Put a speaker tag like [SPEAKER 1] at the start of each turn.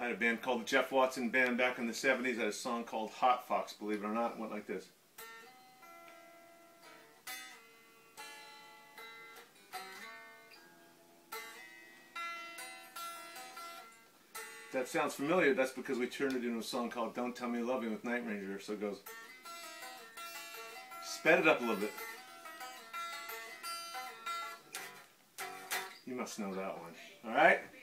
[SPEAKER 1] had a band called the Jeff Watson Band back in the 70s. I had a song called Hot Fox, believe it or not. It went like this. If that sounds familiar, that's because we turned it into a song called Don't Tell Me You Love Me with Night Ranger. So it goes, sped it up a little bit. You must know that one. Alright?